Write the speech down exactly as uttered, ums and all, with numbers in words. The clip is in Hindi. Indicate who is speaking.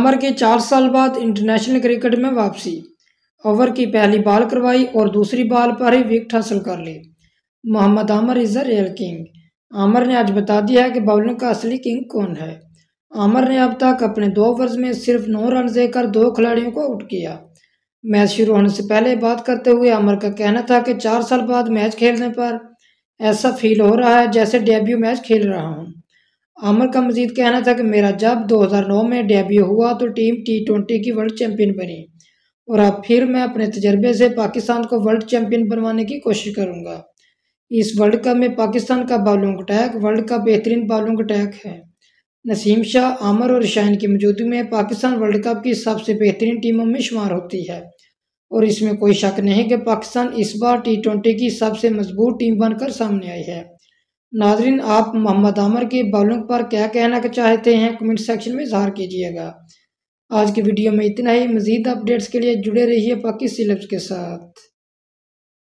Speaker 1: आमिर के चार साल बाद इंटरनेशनल क्रिकेट में वापसी। ओवर की पहली बॉल करवाई और दूसरी बॉल पर ही विकेट हासिल कर ली। Mohammad Amir is the real king. Amir ने आज बता दिया है कि बॉलिंग का असली किंग कौन है। आमिर ने अब तक अपने दो ओवर्स में सिर्फ नौ रन देकर दो खिलाड़ियों को आउट किया। मैच शुरू होने से पहले बात करते हुए आमिर का कहना था कि चार साल बाद मैच खेलने पर ऐसा फील हो रहा है जैसे डेब्यू मैच खेल रहा हूं। आमिर का मजीद कहना था कि मेरा जब दो हज़ार नौ में डेब्यू हुआ तो टीम टी ट्वेंटी की वर्ल्ड चैंपियन बनी और अब फिर मैं अपने तजर्बे से पाकिस्तान को वर्ल्ड चैंपियन बनवाने की कोशिश करूंगा। इस वर्ल्ड कप में पाकिस्तान का बॉलिंग अटैक वर्ल्ड का बेहतरीन बॉलिंग अटैक है। नसीम, शाह, आमिर और शाहीन की मौजूदगी में पाकिस्तान वर्ल्ड कप की सबसे बेहतरीन टीमों में शुमार होती है और इसमें कोई शक नहीं कि पाकिस्तान इस बार टी ट्वेंटी की सबसे मजबूत टीम बनकर सामने आई है। नाजरीन, आप मोहम्मद आमिर की बॉलिंग पर क्या कहना चाहते हैं कमेंट सेक्शन में इजहार कीजिएगा। आज की वीडियो में इतना ही। मजीद अपडेट्स के लिए जुड़े रहिए पाकि सिलेब्स के साथ।